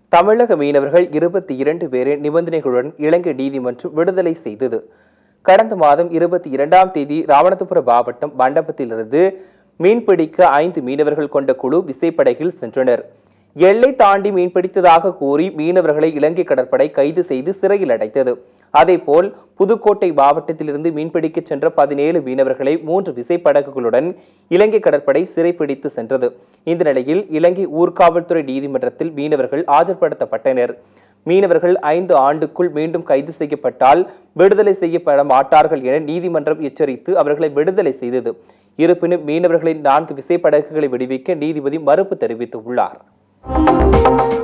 தமிழக மீனவர்கள் 22 பேரை நிபந்தனைகளுடன் இலங்கை நீதிமன்றம் விடுதலை செய்தது. கடந்த மாதம் 22ஆம் தேதி ராமநாதபுரம் மாவட்டம் மண்டபத்திலிருந்து மீன்பிடிக்க 5 மீனவர்கள் கொண்ட குழு விசைப்படகில் சென்றனர். எல்லை தாண்டி மீன்பிடித்ததாக கூறி மீனவர்களை இலங்கை கடற்படை கைது செய்து சிறையில் அடைத்தது. அதேபோல் புதுக்கோட்டை மாவட்டத்திலிருந்து மீன்பிடிக்க சென்ற 17 மீனவர்களை 3 விசைப்படகுகளுடன் இலங்கை கடற்படை சிறைப்பிடித்து சென்றது. இந்த நிலையில் இலங்கை ஊர்காவல்துறை நீதிமன்றத்தில் மீனவர்கள் ஆஜர்படுத்தப்பட்டனர். மீனவர்கள் 5 ஆண்டுக்குள் மீண்டும் கைது செய்யப்பட்டால் விடுதலை செய்யப்பட மாட்டார்கள் என நீதிமன்றம் எச்சரித்து அவர்களை விடுதலை செய்தது. இருப்பினும் மீனவர்களின் 4 விசைப்படகுகளை விடுவிக்க நீதிபதி மறுப்பு தெரிவித்துள்ளார்.